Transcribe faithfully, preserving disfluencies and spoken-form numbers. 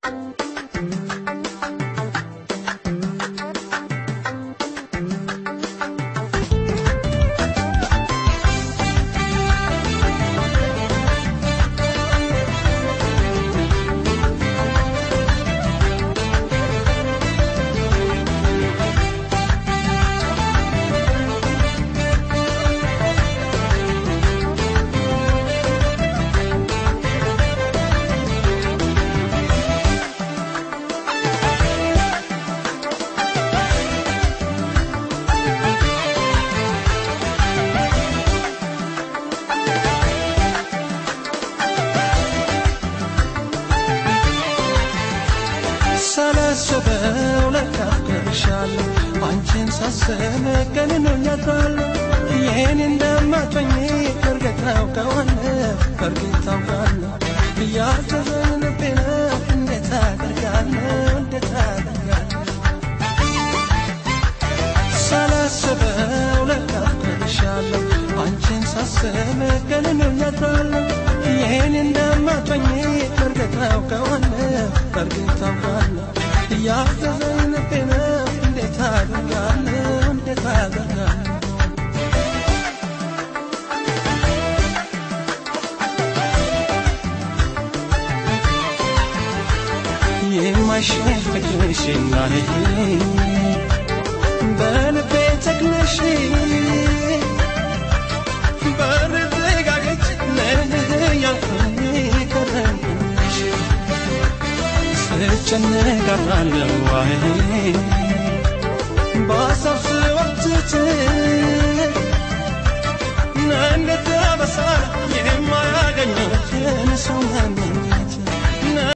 ሳላስበው ለካፍቅርሻለሁ አንቺን ሳስብ ገንኖኛታለሁ ይሄን እንደማትሆኚ በርግጥ ታውቀዋለሁ በርግጥ ታውቃለሁ እያዘዘኝ ልቤ ነው እንዴት አደርጋለሁ እንዴት አደርጋለሁ ሳላስበው ለካፍቅርሻለሁ አንቺን ሳስብ ገንኖኛታለሁ ይሄን እንደማትሆኚ በርግጥ ታውቀዋለሁ በርግጥ ታውቃለሁ እያዘዘኝ ልቤ ነው እንዴት አደርጋለሁ እንዴት አደርጋለሁ የማይሽር ፍቅርሽና በልቤ ተክለሽ በርትጋገጭ ለያልኩኝ ከረምሽ ስጨነቃለሁ አይ በሀሳብ ስወትት እንዴት አበሳ የማያገኘው ሰው